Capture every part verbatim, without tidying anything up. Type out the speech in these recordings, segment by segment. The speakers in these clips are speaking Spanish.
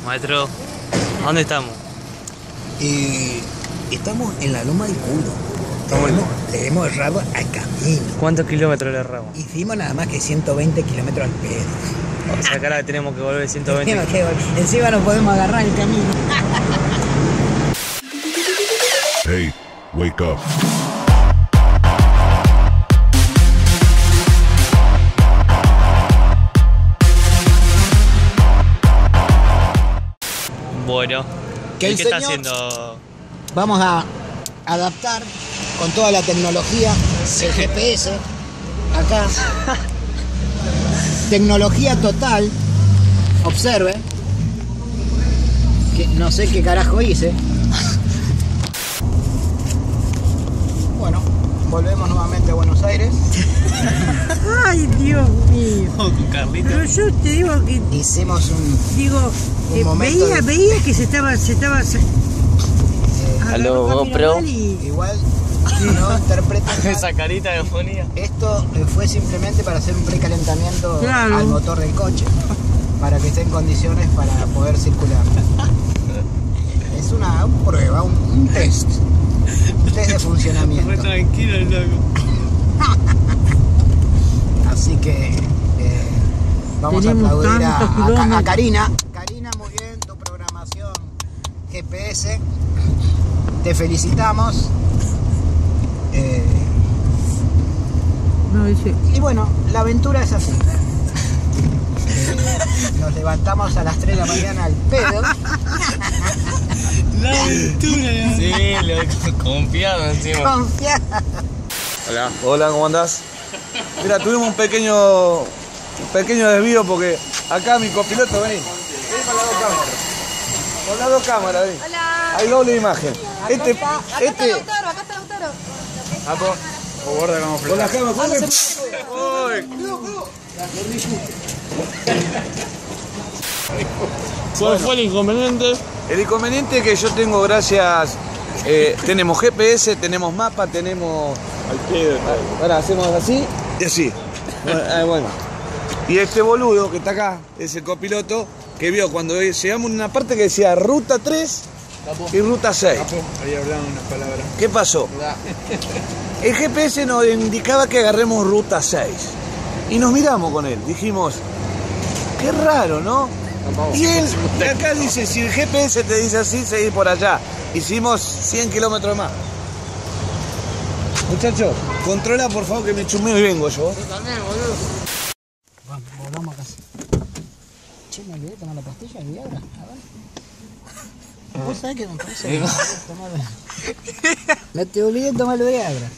Maestro, ¿a dónde estamos? Y estamos en la loma del culo. Le hemos, le hemos errado al camino. ¿Cuántos kilómetros le erramos? Hicimos nada más que ciento veinte kilómetros al pedo. O sea que ahora tenemos que volver ciento veinte. Encima, que, encima no podemos agarrar el camino. Hey, wake up. Bueno, ¿Qué ¿y qué está señor? haciendo? Vamos a adaptar con toda la tecnología, el G P S, acá. Tecnología total. Observe. Que no sé qué carajo hice. Bueno, volvemos nuevamente a Buenos Aires. Ay, Dios mío. Oh, con Carlito. Pero yo te digo que, Hicimos un, digo, un eh, momento veía, de- veía que se estaba, se estaba. Se, Aló, agarró GoPro. camino mal y- igual no interpreten mal. Esa carita de fonía. Esto eh, fue simplemente para hacer un precalentamiento Claro. al motor del coche, para que esté en condiciones para poder circular. Es una prueba, un, un test. Un test de funcionamiento. tranquilo el loco. Así que eh, vamos Tenemos a aplaudir a, tantos a- a kilómetros. Karina. Karina, muy bien, tu programación G P S. Te felicitamos. Eh, No, dice. y bueno, la aventura es así. Eh, nos levantamos a las tres de la mañana al pedo. La aventura. Sí, loco, confiado encima. Confía. Hola. Hola, ¿cómo andás? Mira, tuvimos un pequeño un pequeño desvío porque acá mi copiloto, vení. Vení con las dos cámaras. Con las dos cámaras, vení. Hola. Hay doble imagen. Acá Este, está, acá está este. Lautaro, acá está Lautaro. O guarda como Con las cámaras, con ¿Cuál fue el inconveniente? El inconveniente que yo tengo, gracias. Eh, tenemos G P S, tenemos mapa, tenemos. Ahora hacemos así y así. Bueno, eh, bueno. Y este boludo que está acá es el copiloto que vio cuando llegamos a una parte que decía ruta tres y ruta seis. Ahí hablaban unas palabras. ¿Qué pasó? El G P S nos indicaba que agarremos ruta seis. Y nos miramos con él. Dijimos, qué raro, ¿no? Y él, de acá dice, si el G P S te dice así, seguí por allá. Hicimos cien kilómetros más. Muchachos, controla por favor que me chumeo y vengo yo. Vamos, volvamos a casa. Che, me olvidé de tomar la pastilla de Viagra. A ver. ¿Vos sabés que me parece que me olvidé de tomar- Me te olvidé de tomar el Viagra.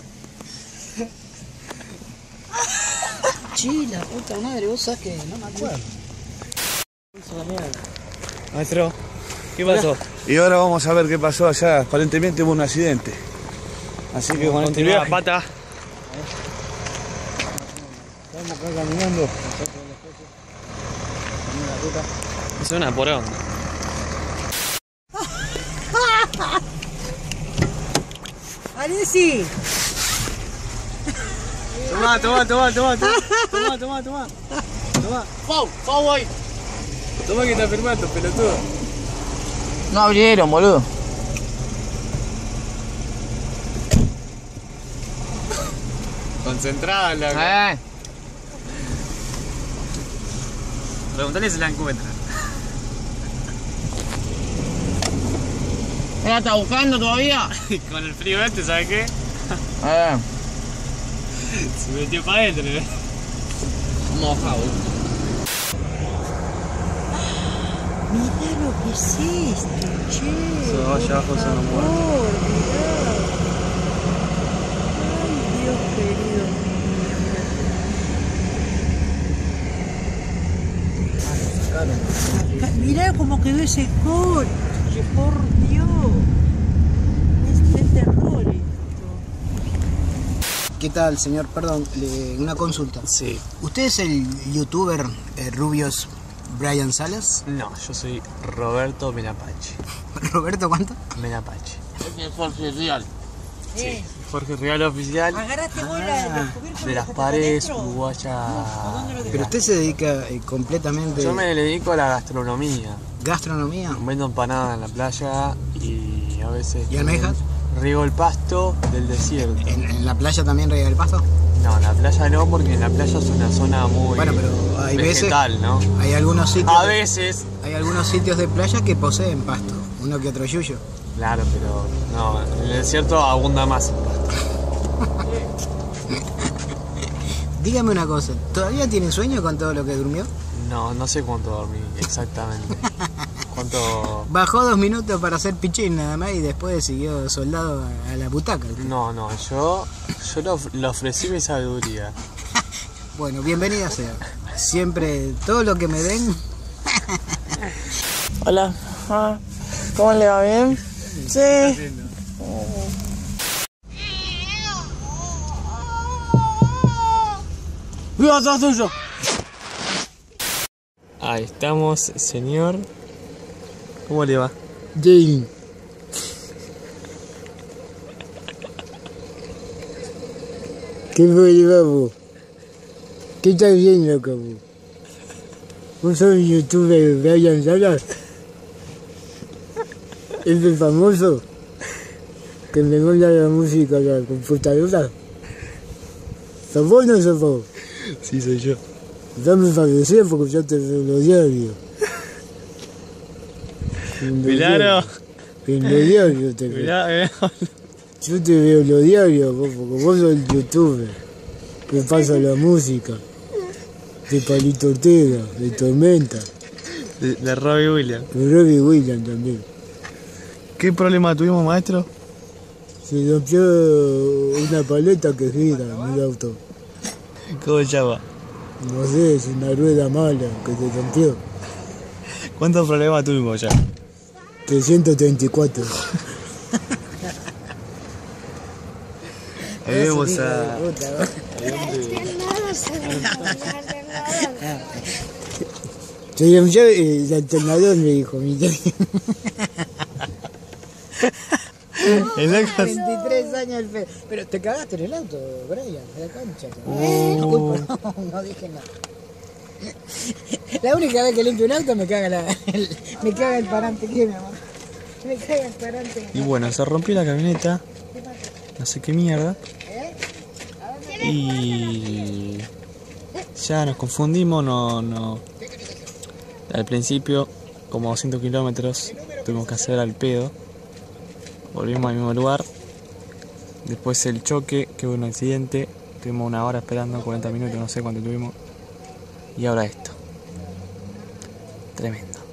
Che, la puta madre, vos sabés que no me acuerdo. Maestro, ¿qué pasó? Y ahora vamos a ver qué pasó allá. Aparentemente hubo un accidente. Así que con este Continúa la viaje. pata. Estamos acá caminando. Es una porón. Alessi. Tomá, tomá, tomá, tomá, tomá, tomá, tomá, tomá. Tomá. Pau, pau ahí. Tomá que está firmando, pelotudo. No abrieron, boludo. Concentrada la. Eh. Preguntale si la encuentra. ¿La está buscando todavía? Con el frío este, ¿sabes qué? Eh. Se metió para adentro, ¿eh? Mojado. Mirá lo que es esto, che. Eso allá abajo son los muertos. Por mirá. Ay, Dios querido. Acá, mirá cómo quedó ese coche, por Dios. Es de terror esto. ¿Qué tal, señor? Perdón, le- una consulta. Sí. ¿Usted es el youtuber eh, Rubios Brian Salas? No, yo soy Roberto Menapache. ¿Roberto cuánto? Menapache. Jorge Real. Eh, Jorge Real Oficial agarraste vos la- los cubiertos de las los paredes adentro. uruguaya. ¿A dónde lo Pero usted se dedica eh, completamente... Yo me dedico a la gastronomía. Gastronomía. Vendo empanadas en la playa y a veces... ¿Y almejas? Riego el pasto del desierto. ¿En, en la playa también riega el pasto? No, en la playa no, porque en la playa es una zona muy Bueno, pero hay vegetal, veces, ¿no? Hay algunos sitios. A de- veces. Hay algunos sitios de playa que poseen pasto. Uno que otro yuyo. Claro, pero no, en el desierto abunda más el pasto. Dígame una cosa, ¿todavía tiene sueño con todo lo que durmió? No, no sé cuánto dormí exactamente. ¿Cuánto? Bajó dos minutos para hacer pichín nada más y después siguió soldado a la butaca. No, no, yo, yo le of- le ofrecí mi sabiduría. Bueno, bienvenida sea. Siempre, todo lo que me den. Hola, ah, ¿cómo le va? ¿Bien? Sí. ¡Viva atrás tuyo! Ahí estamos, señor. ¿Cómo le va? Jane. ¿Qué fue, vos? ¿Qué estás viendo, acá, vos? ¿Vos sos un youtuber Brian Salas? ¿Es el famoso? Que me manda la música a la computadora. ¿Sos vos o no sos vos? Sí, soy yo. Dame favorecer porque yo te veo los diarios. En los Milagro. diarios. En los diarios te veo. Mirá, eh. Yo te veo en los diarios, vos, porque vos sos el youtuber que pasa la música de Palito Ortega, de Tormenta, De, de Robbie Williams. de Robbie Williams también. ¿Qué problema tuvimos, maestro? Se rompió una paleta que gira en el auto. ¿Cómo se llama? No sé, es una rueda mala que se rompió. ¿Cuántos problemas tuvimos ya? trescientos treinta y cuatro. Ahí vemos a... Se rompió el alternador, me dijo mi tía. El loco... veintitrés años el fe. Pero te cagaste en el auto, Brian, de la cancha. Disculpa, no, no dije nada. La única vez que limpio un auto me caga la, el, me caga el parante, ¿qué, mi amor? Me caga el parante. Y bueno, se rompió la camioneta. No sé qué mierda. Y... ya nos confundimos, no... no... Al principio, como doscientos kilómetros, tuvimos que hacer al pedo. Volvimos al mismo lugar. Después el choque, que hubo un accidente. Tuvimos una hora esperando, cuarenta minutos, no sé cuánto tuvimos. Y ahora esto. Tremendo.